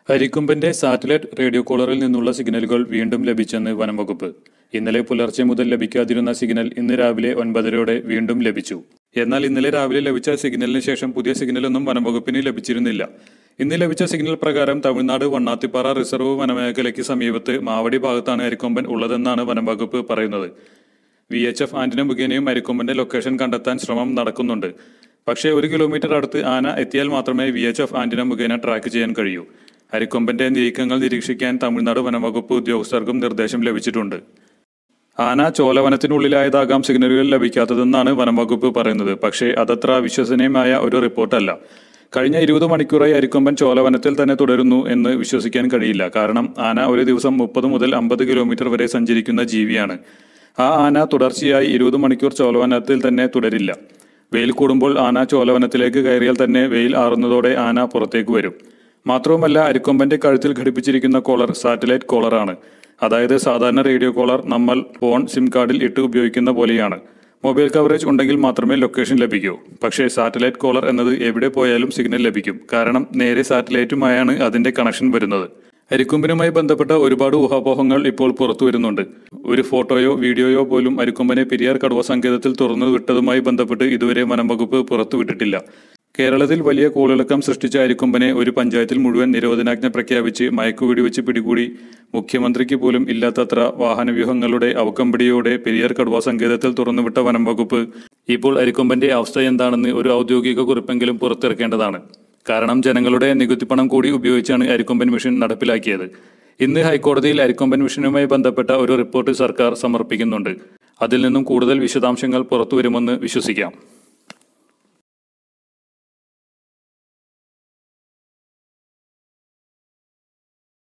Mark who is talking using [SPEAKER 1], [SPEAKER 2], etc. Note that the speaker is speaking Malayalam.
[SPEAKER 1] അരിക്കൊമ്പന്റെ സാറ്റലൈറ്റ് റേഡിയോ കോളറിൽ നിന്നുള്ള സിഗ്നലുകൾ വീണ്ടും ലഭിച്ചെന്ന് വനംവകുപ്പ്. ഇന്നലെ പുലർച്ചെ മുതൽ ലഭിക്കാതിരുന്ന സിഗ്നൽ ഇന്ന് രാവിലെ 9:30 വീണ്ടും ലഭിച്ചു. എന്നാൽ ഇന്നലെ രാവിലെ ലഭിച്ച സിഗ്നലിന് ശേഷം പുതിയ സിഗ്നലൊന്നും വനംവകുപ്പിന് ലഭിച്ചിരുന്നില്ല. ഇന്ന് ലഭിച്ച സിഗ്നൽ പ്രകാരം തമിഴ്നാട് വണ്ണാത്തിപ്പാറ റിസർവ് വനമേഖലയ്ക്ക് സമീപത്ത് മാവടി ഭാഗത്താണ് അരിക്കൊമ്പൻ ഉള്ളതെന്നാണ് വനംവകുപ്പ് പറയുന്നത്. VHF ആന്റിന മുഖേനയും അരിക്കൊമ്പന്റെ ലൊക്കേഷൻ കണ്ടെത്താൻ ശ്രമം നടക്കുന്നുണ്ട്. പക്ഷേ 1 കിലോമീറ്റർ അടുത്ത് ആന എത്തിയാൽ മാത്രമേ VHF ആന്റിന മുഖേന ട്രാക്ക് ചെയ്യാൻ കഴിയൂ. അരിക്കൊമ്പന്റെ നീക്കങ്ങൾ നിരീക്ഷിക്കാൻ തമിഴ്നാട് വനംവകുപ്പ് ഉദ്യോഗസ്ഥർക്കും നിർദ്ദേശം ലഭിച്ചിട്ടുണ്ട്. ആന ചോലവനത്തിനുള്ളിലായതാകാം സിഗ്നലുകൾ ലഭിക്കാത്തതെന്നാണ് വനംവകുപ്പ് പറയുന്നത്. പക്ഷേ അതത്ര വിശ്വസനീയമായ ഒരു റിപ്പോർട്ടല്ല. കഴിഞ്ഞ 20 മണിക്കൂറായി അരിക്കൊമ്പൻ ചോലവനത്തിൽ തന്നെ തുടരുന്നു എന്ന് വിശ്വസിക്കാൻ കഴിയില്ല. കാരണം ആന ഒരു ദിവസം 30 മുതൽ 50 കിലോമീറ്റർ വരെ സഞ്ചരിക്കുന്ന ജീവിയാണ്. ആ ആന തുടർച്ചയായി 20 മണിക്കൂർ ചോലവനത്തിൽ തന്നെ തുടരില്ല. വെയിൽ കൂടുമ്പോൾ ആന ചോലവനത്തിലേക്ക് കയറിയാൽ തന്നെ വെയിൽ ആറുന്നതോടെ ആന പുറത്തേക്ക് വരും. മാത്രവുമല്ല, അരിക്കൊമ്പന്റെ കഴുത്തിൽ ഘടിപ്പിച്ചിരിക്കുന്ന കോളർ സാറ്റലൈറ്റ് കോളറാണ്. അതായത് സാധാരണ റേഡിയോ കോളർ നമ്മൾ ഫോൺ സിം കാർഡിൽ ഇട്ട് ഉപയോഗിക്കുന്ന പോലെയാണ്. മൊബൈൽ കവറേജ് ഉണ്ടെങ്കിൽ മാത്രമേ ലൊക്കേഷൻ ലഭിക്കൂ. പക്ഷേ സാറ്റലൈറ്റ് കോളർ എന്നത് എവിടെ പോയാലും സിഗ്നൽ ലഭിക്കും. കാരണം നേരെ സാറ്റലൈറ്റുമായാണ് അതിന്റെ കണക്ഷൻ വരുന്നത്. അരിക്കൊമ്പനുമായി ബന്ധപ്പെട്ട ഒരുപാട് ഊഹാപോഹങ്ങൾ ഇപ്പോൾ പുറത്തു വരുന്നുണ്ട്. ഒരു ഫോട്ടോയോ വീഡിയോയോ പോലും അരിക്കൊമ്പനെ പെരിയാർ കടുവ സങ്കേതത്തിൽ തുറന്നു വിട്ടതുമായി ബന്ധപ്പെട്ട് ഇതുവരെ വനംവകുപ്പ് പുറത്തുവിട്ടിട്ടില്ല. കേരളത്തിൽ വലിയ കോളിളക്കം സൃഷ്ടിച്ച അരിക്കൊമ്പനെ ഒരു പഞ്ചായത്തിൽ മുഴുവൻ നിരോധനാജ്ഞ പ്രഖ്യാപിച്ച് മയക്കുവെടിവെച്ച് പിടികൂടി മുഖ്യമന്ത്രിക്ക് പോലും ഇല്ലാത്തത്ര വാഹനവ്യൂഹങ്ങളുടെ അവക്കമ്പടിയോടെ പെരിയാർ കടുവ സങ്കേതത്തിൽ തുറന്നുവിട്ട വനംവകുപ്പ് ഇപ്പോൾ അരിക്കൊമ്പന്റെ അവസ്ഥ എന്താണെന്ന് ഒരു ഔദ്യോഗിക കുറിപ്പെങ്കിലും പുറത്തിറക്കേണ്ടതാണ്. കാരണം ജനങ്ങളുടെ നികുതിപ്പണം കൂടി ഉപയോഗിച്ചാണ് അരിക്കൊമ്പൻ മിഷൻ നടപ്പിലാക്കിയത്. ഇന്ന് ഹൈക്കോടതിയിൽ അരിക്കൊമ്പൻ മിഷനുമായി ബന്ധപ്പെട്ട ഒരു റിപ്പോർട്ട് സർക്കാർ സമർപ്പിക്കുന്നുണ്ട്. അതിൽ നിന്നും കൂടുതൽ വിശദാംശങ്ങൾ പുറത്തുവരുമെന്ന് വിശ്വസിക്കാം.